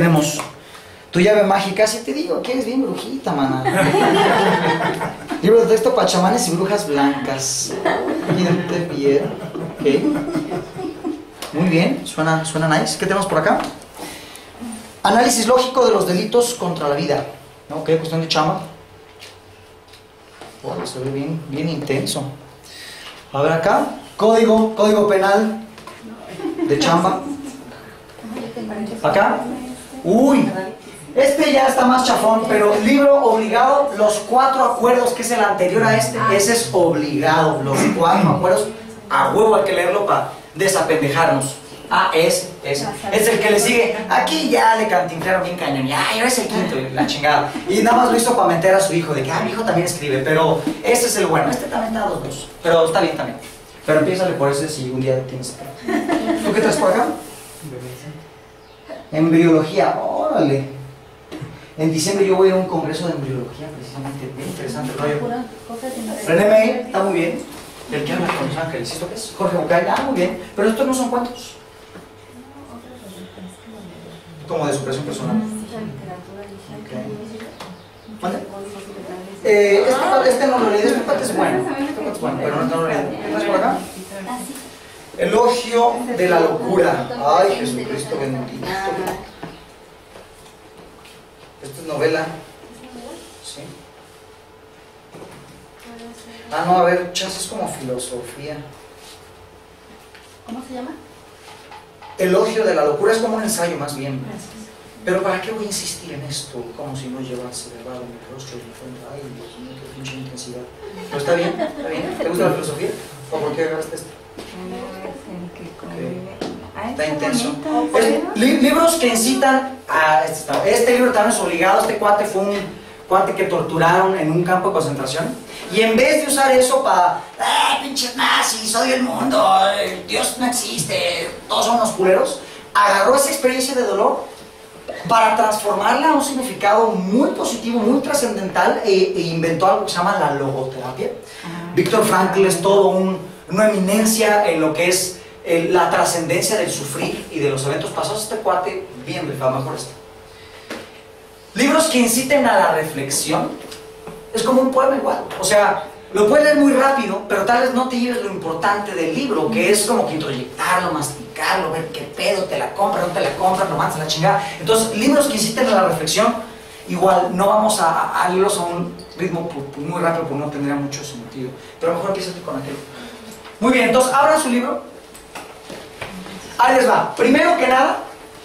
tenemos tu llave mágica. Si te digo que eres bien brujita, mana. Libro de texto para chamanes y brujas blancas. Bien. Okay. Muy bien, suena nice. ¿Qué tenemos por acá? Análisis lógico de los delitos contra la vida. Ok, cuestión de chamba. Wow, se ve bien intenso. A ver acá, código penal de chamba. Acá, uy, este ya está más chafón, pero libro obligado, los 4 acuerdos, que es el anterior a este, ese es obligado, los 4 acuerdos, a huevo hay que leerlo para desapendejarnos. Es el que le sigue. Aquí ya le cantinflaron bien cañón. Ya es el quinto, la chingada. Y nada más lo hizo para meter a su hijo, de que, mi hijo también escribe, pero este es el bueno. Este también da 2. Pero está bien también. Pero empiézale por ese si un día tienes. ¿Tú qué traes por acá? Embriología, órale. En diciembre yo voy a un congreso de embriología, precisamente. Bien interesante el rollo. René May, está muy bien. El que habla con los ángeles, ¿esto qué es? Jorge Bucay, muy bien. Pero estos no son cuentos. Como de superación personal. Okay. Este no lo leí, este parte es bueno. Pero no lo leí. ¿Qué más por acá? Elogio de la locura. Ay, Jesucristo bendito. Esto es novela. Sí. No, a ver, chance es como filosofía. ¿Cómo se llama? Elogio de la locura, es como un ensayo más bien. Pero ¿para qué voy a insistir en esto? Como si no llevase grabado mi rostro y mi frente. Ay, Dios mío, qué pinche intensidad. ¿Pero está bien? ¿Está bien? ¿Te gusta la filosofía? ¿O por qué agarraste esto? Okay. Está intenso. Libros que incitan a... Este libro también es obligado. Este cuate fue un cuate que torturaron en un campo de concentración. Y en vez de usar eso para, pinches nazis, odio el mundo, Dios no existe, todos son unos culeros, agarró esa experiencia de dolor para transformarla a un significado muy positivo, muy trascendental, e inventó algo que se llama la logoterapia. Víctor Frankl es todo una eminencia en lo que es la trascendencia del sufrir y de los eventos pasados. Este cuate, bien rifado, mejor este. Libros que inciten a la reflexión. Es como un poema igual, o sea, lo puedes leer muy rápido, pero tal vez no te lleves lo importante del libro, que es como que introyectarlo, masticarlo, ver qué pedo, te la compras, no te la compras, no mandas a la chingada. Entonces, libros que inciten a la reflexión, igual, no vamos a leerlos a un ritmo muy rápido, porque no tendría mucho sentido, pero mejor empieza con aquello. Muy bien, entonces, abran su libro. Ahí les va. Primero que nada,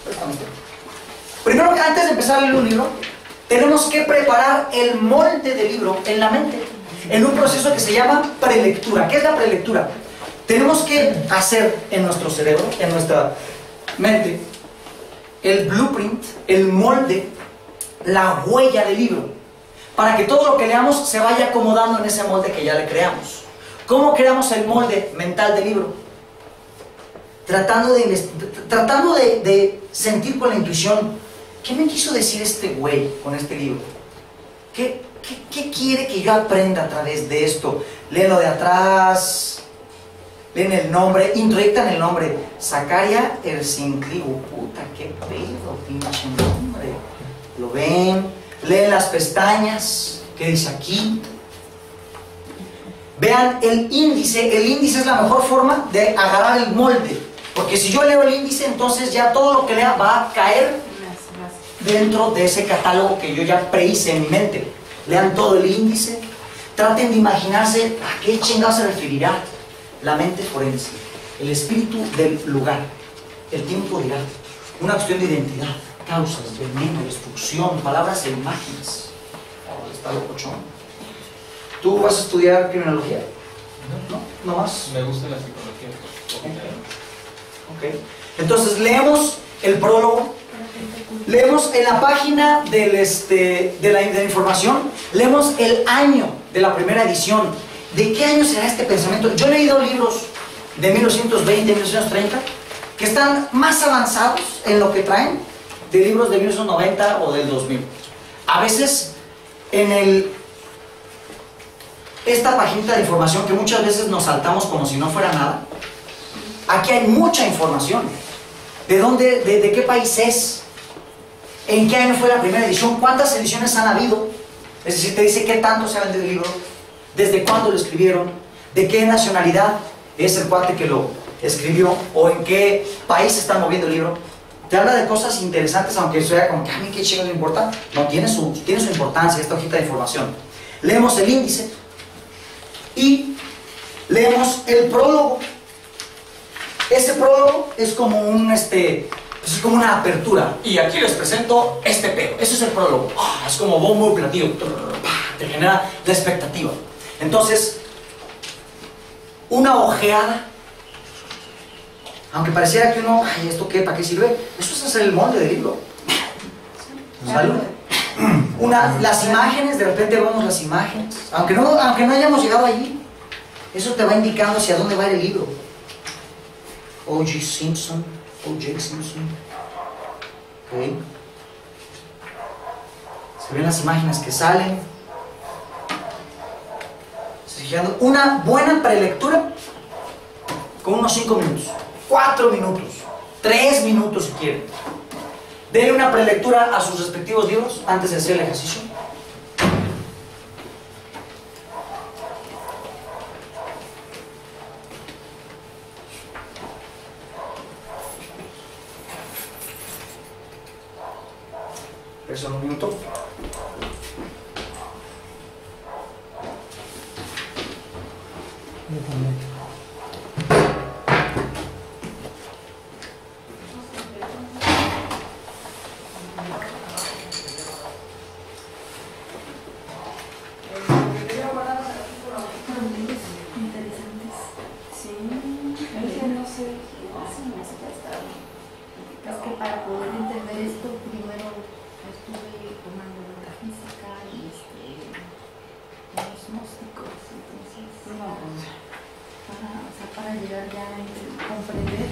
antes de empezar a leer un libro, tenemos que preparar el molde del libro en la mente, en un proceso que se llama prelectura. ¿Qué es la prelectura? Tenemos que hacer en nuestro cerebro, en nuestra mente, el blueprint, el molde, la huella del libro, para que todo lo que leamos se vaya acomodando en ese molde que ya le creamos. ¿Cómo creamos el molde mental del libro? Tratando de sentir con la intuición, ¿qué me quiso decir este güey con este libro? ¿Qué quiere que yo aprenda a través de esto? Leen lo de atrás, leen el nombre, introyectan el nombre. Zacaria Ercincligo, puta, qué pedo, pinche nombre. Lo ven, leen las pestañas, ¿qué dice aquí? Vean el índice es la mejor forma de agarrar el molde. Porque si yo leo el índice, entonces ya todo lo que lea va a caer dentro de ese catálogo que yo ya prehice en mi mente. Lean todo el índice, traten de imaginarse a qué chingado se referirá la mente forense, el espíritu del lugar, el tiempo dirá, una cuestión de identidad, causas, veneno, destrucción, palabras e imágenes. Oh, está locochón. ¿Tú vas a estudiar criminología? ¿No más? Me gusta la psicología. Okay. Entonces leemos el prólogo. Leemos en la página de la información, leemos el año de la primera edición. ¿De qué año será este pensamiento? Yo he leído libros de 1920, 1930, que están más avanzados en lo que traen de libros de 1990 o del 2000. A veces, en esta paginita de información que muchas veces nos saltamos como si no fuera nada, aquí hay mucha información. ¿De dónde, de qué país es? ¿En qué año fue la primera edición? ¿Cuántas ediciones han habido? Es decir, te dice qué tanto se ha vendido el libro, desde cuándo lo escribieron, de qué nacionalidad es el cuate que lo escribió, o en qué país está moviendo el libro. Te habla de cosas interesantes, aunque sea como que a mí qué chingo no importa. No, tiene su importancia esta hojita de información. Leemos el índice y leemos el prólogo. Ese prólogo es como un es como una apertura. Y aquí les presento este pedo. Eso es el prólogo. Es como bombo y platillo. Te genera la expectativa. Entonces, una ojeada. Aunque pareciera que uno, ay, ¿esto qué? ¿Para qué sirve? Eso es hacer el molde del libro. ¿Salud? Las imágenes, de repente vemos las imágenes. Aunque no hayamos llegado allí, eso te va indicando hacia dónde va a ir el libro. O.J. Simpson. Okay. Se ven las imágenes que salen. Una buena prelectura con unos 5 minutos, 4 minutos, 3 minutos si quieren. Denle una prelectura a sus respectivos libros antes de hacer el ejercicio. Eso en un minuto. Es que para poder entender esto, primero estuve tomando la física y los gnósticos, entonces para llegar ya a comprender,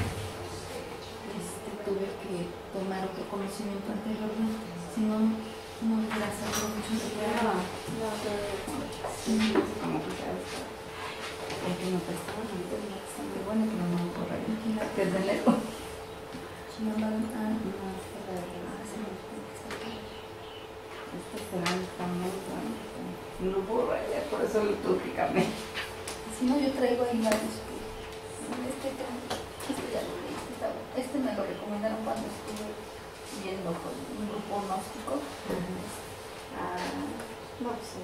tuve que tomar otro conocimiento anteriormente, si no hubiera sabido mucho de guerra. Como que ya está, porque me prestaban antes, está muy bueno, pero no me corre aquí, que es de lejos. No, este cerámica muy bueno. No puedo rayar, por eso lo tuve que cambiar. Si no, yo traigo ahí varios que. Este ya lo leí, este me lo recomendaron cuando estuve viendo con un grupo gnóstico. No, pues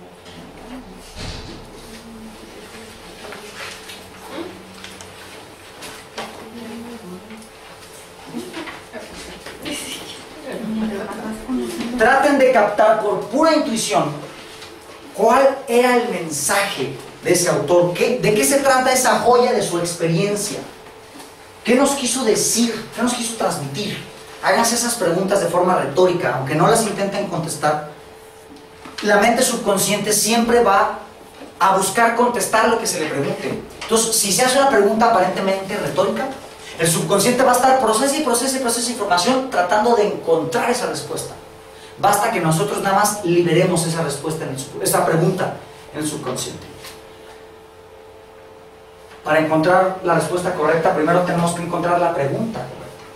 Traten de captar por pura intuición cuál era el mensaje de ese autor, de qué se trata esa joya de su experiencia, qué nos quiso decir, qué nos quiso transmitir. Háganse esas preguntas de forma retórica, aunque no las intenten contestar. La mente subconsciente siempre va a buscar contestar lo que se le pregunte. Entonces, si se hace una pregunta aparentemente retórica, el subconsciente va a estar procesa información tratando de encontrar esa respuesta. Basta que nosotros nada más liberemos esa respuesta, esa pregunta en el subconsciente. Para encontrar la respuesta correcta, primero tenemos que encontrar la pregunta correcta.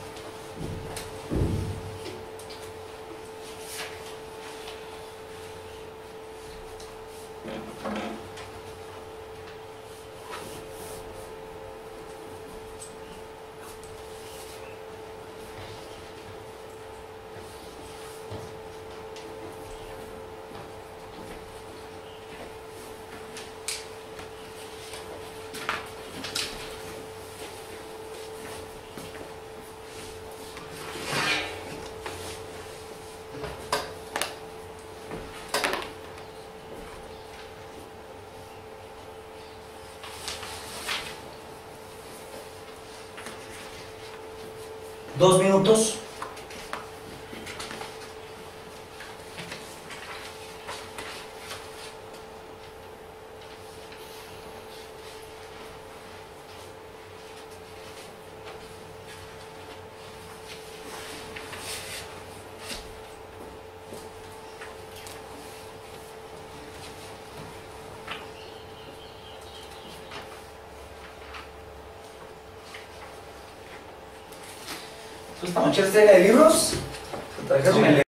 ¿2 minutos? Esta noche de libros.